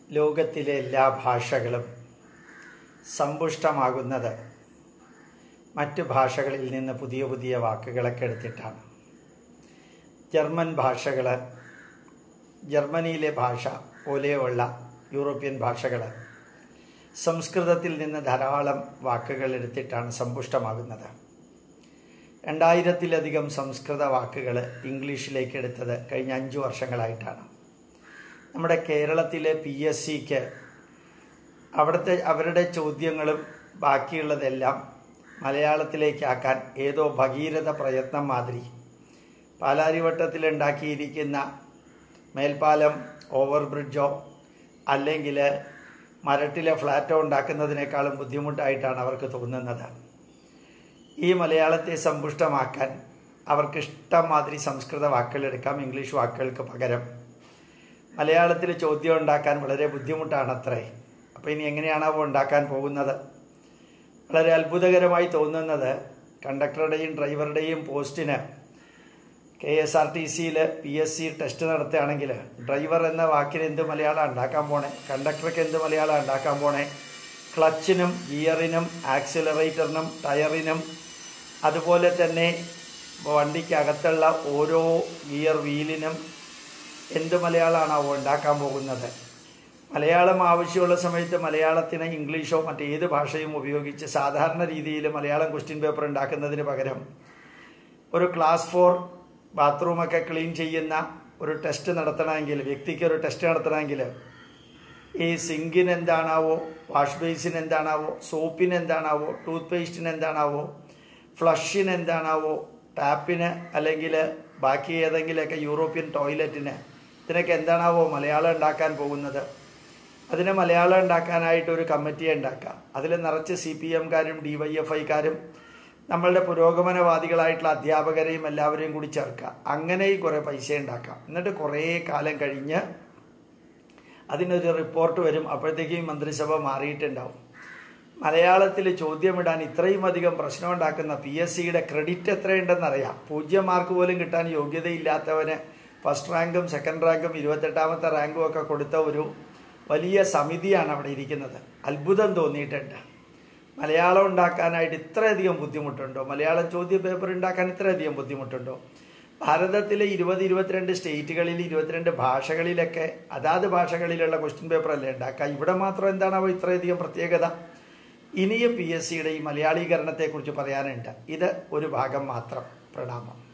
ലോകത്തിലെ എല്ലാ ഭാഷകളും സമ്പുഷ്ടമാകുന്നത് മറ്റ് ഭാഷകളിൽ നിന്ന് പുതിയ പുതിയ വാക്കുകളൊക്കെ എടുത്തിട്ടാണ്. ജർമ്മൻ ഭാഷകൾ, ജർമ്മനിയിലെ ഭാഷ പോലെയുള്ള യൂറോപ്യൻ ഭാഷകൾ സംസ്കൃതത്തിൽ നിന്ന് ധാരാളം വാക്കുകൾ എടുത്തിട്ടാണ് സമ്പുഷ്ടമാകുന്നത്. 2000-ലധികം സംസ്കൃത വാക്കുകൾ ഇംഗ്ലീഷിലേക്ക് എടുത്തത് കഴിഞ്ഞ 5 വർഷങ്ങളായിട്ടാണ്. നമ്മുടെ കേരളത്തിലെ PSCക്ക് അവരുടെ ചോദ്യങ്ങളും ബാക്കിയുള്ളതെല്ലാം മലയാളത്തിലേക്കാക്കാൻ ഏതോ ഭഗീരഥ പ്രയത്നം മാതിരി പാലാരിവട്ടത്തിലുണ്ടാക്കിയിരിക്കുന്ന മേൽപ്പാലം, ഓവർ ബ്രിഡ്ജോ അല്ലെങ്കിൽ മരട്ടിലെ ഫ്ലാറ്റോ ഉണ്ടാക്കുന്നതിനേക്കാളും ബുദ്ധിമുട്ടായിട്ടാണ് അവർക്ക് തോന്നുന്നത്. ഈ മലയാളത്തെ സമ്പുഷ്ടമാക്കാൻ അവർക്ക് ഇഷ്ടം മാതിരി സംസ്കൃത വാക്കുകൾ എടുക്കാം. ഇംഗ്ലീഷ് വാക്കുകൾക്ക് പകരം മലയാളത്തിൽ ചോദ്യം ഉണ്ടാക്കാൻ വളരെ ബുദ്ധിമുട്ടാണത്രേ. അപ്പോൾ ഇനി എങ്ങനെയാണാവോ ഉണ്ടാക്കാൻ പോകുന്നത്? വളരെ അത്ഭുതകരമായി തോന്നുന്നത്, കണ്ടക്ടറുടെയും ഡ്രൈവറുടെയും പോസ്റ്റിന് KSRTCയിൽ PSC ടെസ്റ്റ് നടത്തുകയാണെങ്കിൽ ഡ്രൈവർ എന്ന വാക്കിന് എന്ത് മലയാളം ഉണ്ടാക്കാൻ പോണേ, കണ്ടക്ടർക്ക് എന്ത് മലയാളം ഉണ്ടാക്കാൻ പോണേ, ക്ലച്ചിനും ഗിയറിനും ആക്സിലറേറ്ററിനും ടയറിനും അതുപോലെ തന്നെ വണ്ടിക്കകത്തുള്ള ഓരോ ഗിയർ വീലിനും എന്ത് മലയാളമാണാവോ ഉണ്ടാക്കാൻ പോകുന്നത്? മലയാളം ആവശ്യമുള്ള സമയത്ത് മലയാളത്തിന് ഇംഗ്ലീഷോ മറ്റേത് ഭാഷയും ഉപയോഗിച്ച് സാധാരണ രീതിയിൽ മലയാളം ക്വസ്റ്റ്യൻ പേപ്പർ ഉണ്ടാക്കുന്നതിന് പകരം ഒരു ക്ലാസ് 4 ബാത്റൂമൊക്കെ ക്ലീൻ ചെയ്യുന്ന ഒരു ടെസ്റ്റ് നടത്തണമെങ്കിൽ, വ്യക്തിക്ക് ഒരു ടെസ്റ്റ് നടത്തണമെങ്കിൽ ഈ സിങ്കിന് എന്താണാവോ, വാഷ് ബേസിന് എന്താണാവോ, സോപ്പിന് എന്താണാവോ, ടൂത്ത് പേസ്റ്റിന് എന്താണാവോ, ഫ്ലഷിന് എന്താണാവോ, ടാപ്പിന് അല്ലെങ്കിൽ ബാക്കി ഏതെങ്കിലുമൊക്കെ യൂറോപ്യൻ ടോയ്ലറ്റിന്, ഇതിനൊക്കെ എന്താണാവോ മലയാളം ഉണ്ടാക്കാൻ പോകുന്നത്? അതിന് മലയാളം ഉണ്ടാക്കാനായിട്ട് ഒരു കമ്മിറ്റിയെ ഉണ്ടാക്കാം. അതിൽ നിറച്ച് CPM-കാരും DYFI-കാരും നമ്മളുടെ പുരോഗമനവാദികളായിട്ടുള്ള അധ്യാപകരെയും എല്ലാവരെയും കൂടി ചേർക്കുക. അങ്ങനെ കുറേ പൈസ ഉണ്ടാക്കാം. എന്നിട്ട് കുറേ കാലം കഴിഞ്ഞ് അതിനൊരു റിപ്പോർട്ട് വരും. അപ്പോഴത്തേക്കും മന്ത്രിസഭ മാറിയിട്ടുണ്ടാവും. മലയാളത്തിൽ ചോദ്യമിടാൻ ഇത്രയും അധികം പ്രശ്നം ഉണ്ടാക്കുന്ന PSCയുടെ ക്രെഡിറ്റ് എത്രയുണ്ടെന്നറിയാം. 0 മാർക്ക് പോലും കിട്ടാൻ യോഗ്യതയില്ലാത്തവന് ഫസ്റ്റ് റാങ്കും സെക്കൻഡ് റാങ്കും 28ാമത്തെ റാങ്കും ഒക്കെ കൊടുത്ത ഒരു വലിയ സമിതിയാണ് അവിടെ ഇരിക്കുന്നത്. അത്ഭുതം തോന്നിയിട്ടുണ്ട്. മലയാളം ഉണ്ടാക്കാനായിട്ട് ഇത്രയധികം ബുദ്ധിമുട്ടുണ്ടോ? മലയാളം ചോദ്യ പേപ്പർ ഉണ്ടാക്കാൻ ഇത്രയധികം ബുദ്ധിമുട്ടുണ്ടോ? ഭാരതത്തിലെ 22 സ്റ്റേറ്റുകളിൽ 22 ഭാഷകളിലൊക്കെ അതാത് ഭാഷകളിലുള്ള ക്വസ്റ്റ്യൻ പേപ്പറല്ലേ ഉണ്ടാക്കുക. ഇവിടെ മാത്രം എന്താണാവോ ഇത്രയധികം പ്രത്യേകത? ഇനിയും PSCയുടെ ഈ മലയാളീകരണത്തെക്കുറിച്ച് പറയാനുണ്ട്. ഇത് ഒരു ഭാഗം മാത്രം. പ്രണാമം.